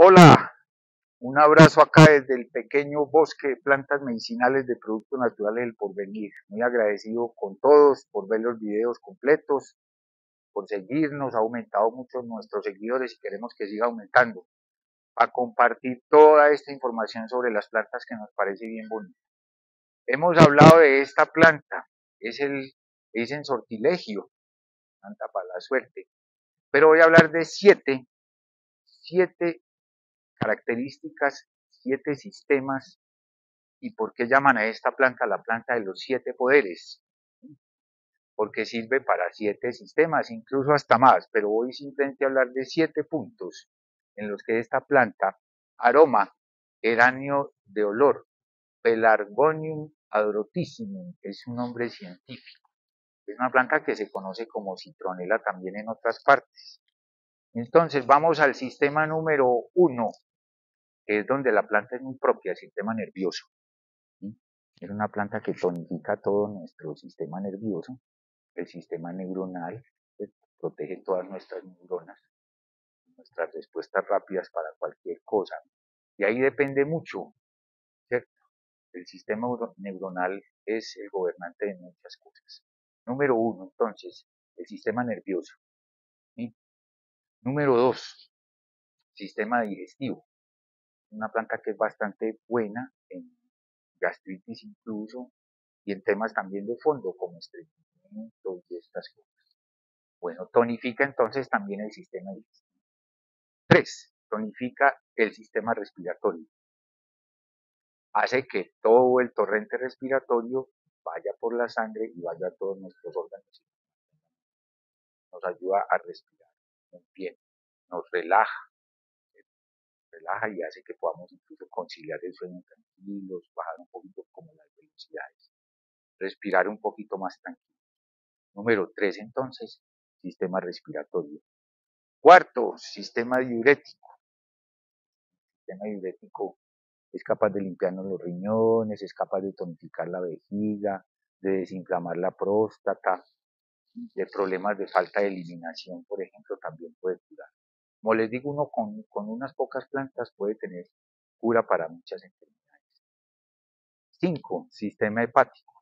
Hola, un abrazo acá desde el pequeño bosque de plantas medicinales de productos naturales del Porvenir. Muy agradecido con todos por ver los videos completos, por seguirnos, ha aumentado mucho nuestros seguidores y queremos que siga aumentando. A compartir toda esta información sobre las plantas que nos parece bien bonita. Hemos hablado de esta planta, dicen sortilegio, planta para la suerte, pero voy a hablar de siete características, 7 sistemas. ¿Y por qué llaman a esta planta la planta de los 7 poderes? Porque sirve para 7 sistemas, incluso hasta más, pero hoy simplemente hablar de 7 puntos en los que esta planta, aroma, geranio de olor, Pelargonium adrotissimum, es un nombre científico. Es una planta que se conoce como citronela también en otras partes. Entonces vamos al sistema número 1, que es donde la planta es muy propia, el sistema nervioso. Es una planta que tonifica todo nuestro sistema nervioso, el sistema neuronal, protege todas nuestras neuronas, nuestras respuestas rápidas para cualquier cosa. Y ahí depende mucho, ¿cierto? El sistema neuronal es el gobernante de muchas cosas. Número 1, entonces, el sistema nervioso. ¿Sí? Número 2, sistema digestivo. Una planta que es bastante buena en gastritis incluso, y en temas también de fondo, como estreñimiento y estas cosas. Bueno, tonifica entonces también el sistema digestivo. 3. Tonifica el sistema respiratorio. Hace que todo el torrente respiratorio vaya por la sangre y vaya a todos nuestros órganos. Nos ayuda a respirar muy bien, nos relaja y hace que podamos incluso conciliar el sueño tranquilos, bajar un poquito como las velocidades, respirar un poquito más tranquilo. Número 3, entonces, sistema respiratorio. 4, sistema diurético. El sistema diurético es capaz de limpiarnos los riñones, es capaz de tonificar la vejiga, de desinflamar la próstata, de problemas de falta de eliminación, por ejemplo, también puede curar. Como les digo, uno con unas pocas plantas puede tener cura para muchas enfermedades. 5, sistema hepático.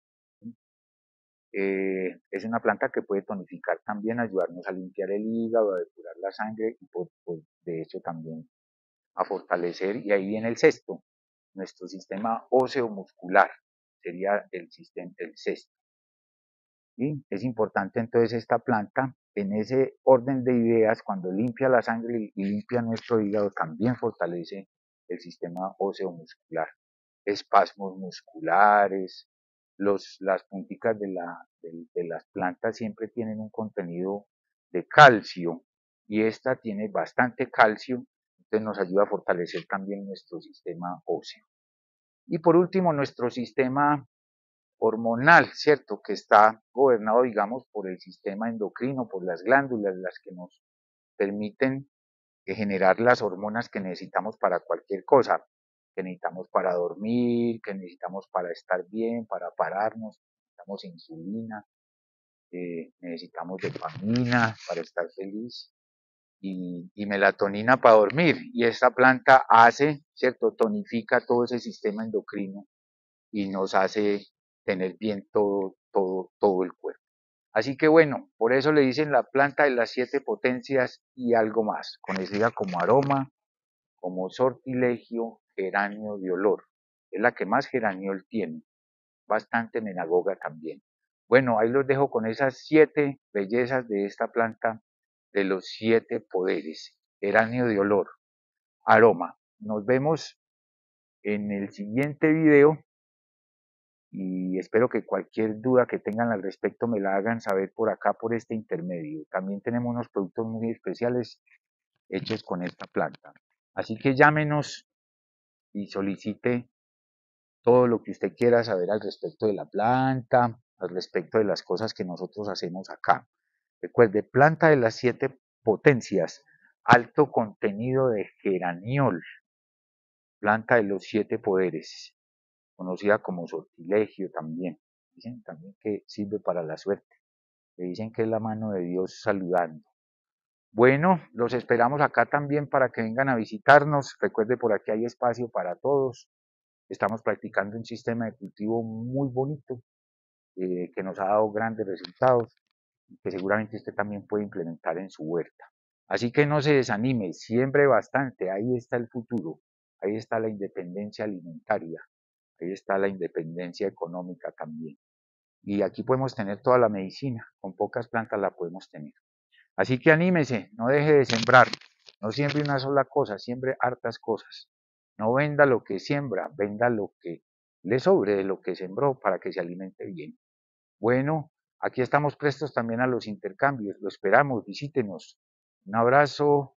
Es una planta que puede tonificar también, ayudarnos a limpiar el hígado, a depurar la sangre y de hecho también a fortalecer. Y ahí viene el sexto, nuestro sistema óseo muscular, sería el sexto. ¿Sí? Es importante entonces esta planta, en ese orden de ideas, cuando limpia la sangre y limpia nuestro hígado, también fortalece el sistema óseo muscular. Espasmos musculares, las punticas de las plantas siempre tienen un contenido de calcio y esta tiene bastante calcio, entonces nos ayuda a fortalecer también nuestro sistema óseo. Y por último, nuestro sistema hormonal, ¿cierto? Que está gobernado, digamos, por el sistema endocrino, por las glándulas, las que nos permiten generar las hormonas que necesitamos para cualquier cosa, que necesitamos para dormir, que necesitamos para estar bien, para pararnos, necesitamos insulina, necesitamos dopamina para estar feliz y melatonina para dormir. Y esta planta hace, ¿cierto? Tonifica todo ese sistema endocrino y nos hace tener bien todo el cuerpo. Así que bueno, por eso le dicen la planta de las 7 potencias y algo más, conocida como aroma, como sortilegio, geranio de olor. Es la que más geraniol tiene, bastante menagoga también. Bueno, ahí los dejo con esas 7 bellezas de esta planta de los 7 poderes. Geranio de olor, aroma. Nos vemos en el siguiente video y espero que cualquier duda que tengan al respecto me la hagan saber por acá, por este intermedio. También tenemos unos productos muy especiales hechos con esta planta. Así que llámenos y solicite todo lo que usted quiera saber al respecto de la planta, al respecto de las cosas que nosotros hacemos acá. Recuerde, planta de las 7 potencias, alto contenido de geraniol, planta de los 7 poderes, conocida como sortilegio también. Dicen también que sirve para la suerte. Le dicen que es la mano de Dios saludando. Bueno, los esperamos acá también para que vengan a visitarnos. Recuerde, por aquí hay espacio para todos. Estamos practicando un sistema de cultivo muy bonito que nos ha dado grandes resultados y que seguramente usted también puede implementar en su huerta. Así que no se desanime, siembre bastante, ahí está el futuro, ahí está la independencia alimentaria, ahí está la independencia económica también. Y aquí podemos tener toda la medicina, con pocas plantas la podemos tener. Así que anímese, no deje de sembrar, no siembre una sola cosa, siembre hartas cosas. No venda lo que siembra, venda lo que le sobre de lo que sembró para que se alimente bien. Bueno, aquí estamos prestos también a los intercambios, lo esperamos, visítenos. Un abrazo.